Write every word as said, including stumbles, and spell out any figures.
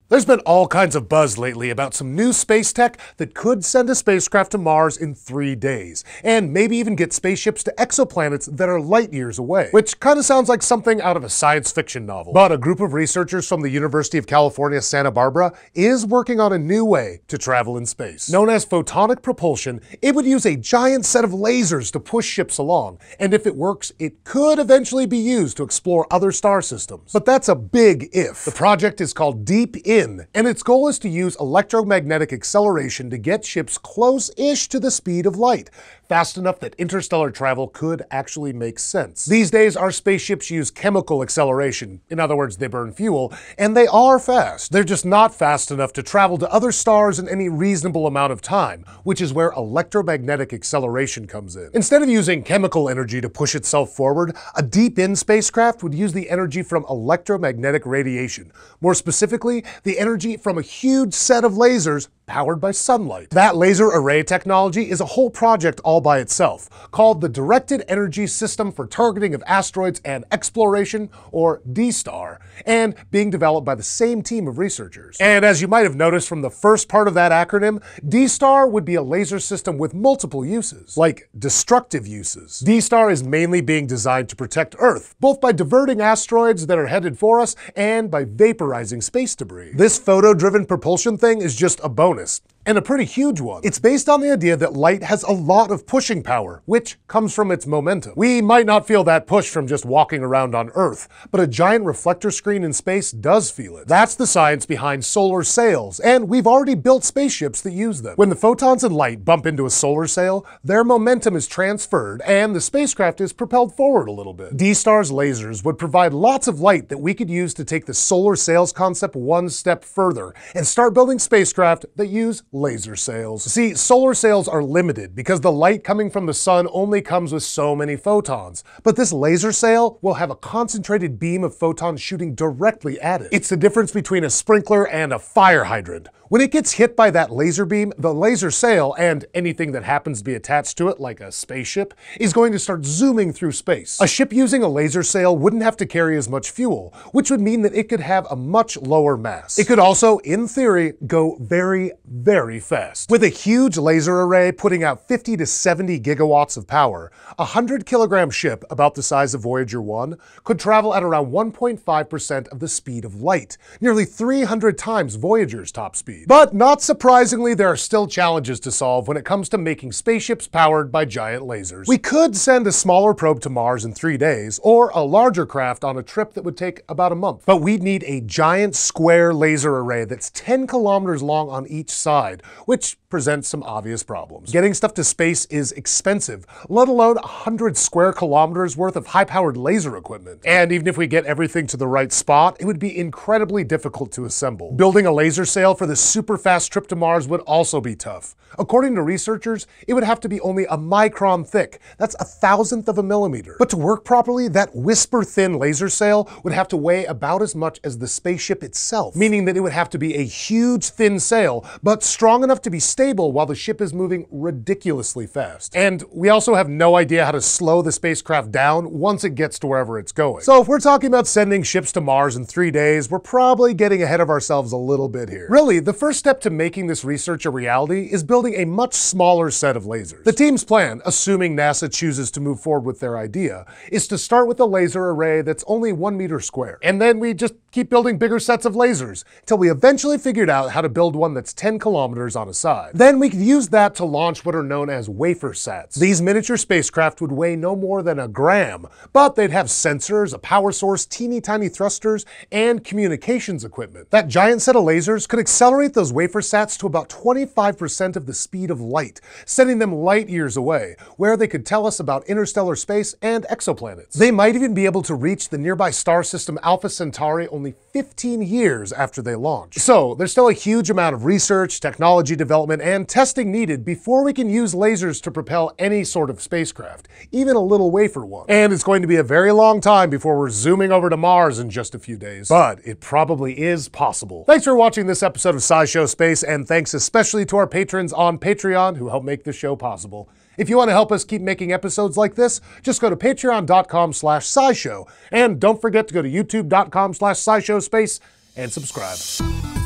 There's been all kinds of buzz lately about some new space tech that could send a spacecraft to Mars in three days, and maybe even get spaceships to exoplanets that are light years away, which kind of sounds like something out of a science fiction novel. But a group of researchers from the University of California, Santa Barbara is working on a new way to travel in space. Known as Photonic Propulsion, it would use a giant set of lasers to push ships along, and if it works, it could eventually be used to explore other star systems. But that's a big if. The project is called Deep In, and its goal is to use electromagnetic acceleration to get ships close-ish to the speed of light, fast enough that interstellar travel could actually make sense. These days, our spaceships use chemical acceleration. In other words, they burn fuel, and they are fast. They're just not fast enough to travel to other stars in any reasonable amount of time, which is where electromagnetic acceleration comes in. Instead of using chemical energy to push itself forward, a deep-in spacecraft would use the energy from electromagnetic radiation. More specifically, the energy from a huge set of lasers powered by sunlight. That laser array technology is a whole project all by itself, called the Directed Energy System for Targeting of Asteroids and Exploration, or D STAR, and being developed by the same team of researchers. And as you might have noticed from the first part of that acronym, D STAR would be a laser system with multiple uses, like destructive uses. D STAR is mainly being designed to protect Earth, both by diverting asteroids that are headed for us and by vaporizing space debris. This photo-driven propulsion thing is just a bonus, and a pretty huge one. It's based on the idea that light has a lot of pushing power, which comes from its momentum. We might not feel that push from just walking around on Earth, but a giant reflector screen in space does feel it. That's the science behind solar sails, and we've already built spaceships that use them. When the photons and light bump into a solar sail, their momentum is transferred, and the spacecraft is propelled forward a little bit. D STAR's lasers would provide lots of light that we could use to take the solar sails concept one step further, and start building spacecraft that use laser sails. See, solar sails are limited because the light coming from the sun only comes with so many photons, but this laser sail will have a concentrated beam of photons shooting directly at it. It's the difference between a sprinkler and a fire hydrant. When it gets hit by that laser beam, the laser sail, and anything that happens to be attached to it, like a spaceship, is going to start zooming through space. A ship using a laser sail wouldn't have to carry as much fuel, which would mean that it could have a much lower mass. It could also, in theory, go very, very fast. With a huge laser array putting out fifty to seventy gigawatts of power, a one hundred kilogram ship, about the size of Voyager one, could travel at around one point five percent of the speed of light, nearly three hundred times Voyager's top speed. But not surprisingly, there are still challenges to solve when it comes to making spaceships powered by giant lasers. We could send a smaller probe to Mars in three days, or a larger craft on a trip that would take about a month. But we'd need a giant square laser array that's ten kilometers long on each side, which presents some obvious problems. Getting stuff to space is expensive, let alone one hundred square kilometers worth of high-powered laser equipment. And even if we get everything to the right spot, it would be incredibly difficult to assemble. Building a laser sail for this super fast trip to Mars would also be tough. According to researchers, it would have to be only a micron thick. That's a thousandth of a millimeter. But to work properly, that whisper-thin laser sail would have to weigh about as much as the spaceship itself, meaning that it would have to be a huge thin sail, but strong enough to be stable while the ship is moving ridiculously fast. And we also have no idea how to slow the spacecraft down once it gets to wherever it's going. So if we're talking about sending ships to Mars in three days, we're probably getting ahead of ourselves a little bit here. Really, the first step to making this research a reality is building a much smaller set of lasers. The team's plan, assuming NASA chooses to move forward with their idea, is to start with a laser array that's only one meter square. And then we just keep building bigger sets of lasers until we eventually figured out how to build one that's ten kilometers on a side. Then we could use that to launch what are known as wafer sats. These miniature spacecraft would weigh no more than a gram, but they'd have sensors, a power source, teeny tiny thrusters, and communications equipment. That giant set of lasers could accelerate those wafer sats to about twenty-five percent of the speed of light, sending them light years away, where they could tell us about interstellar space and exoplanets. They might even be able to reach the nearby star system Alpha Centauri only fifteen years after they launch. So there's still a huge amount of research, technology development, and testing needed before we can use lasers to propel any sort of spacecraft, even a little wafer one. And it's going to be a very long time before we're zooming over to Mars in just a few days. But it probably is possible. Thanks for watching this episode of SciShow Space, and thanks especially to our patrons on Patreon who help make this show possible. If you want to help us keep making episodes like this, just go to patreon dot com slash scishow, and don't forget to go to youtube dot com slash scishow space and subscribe.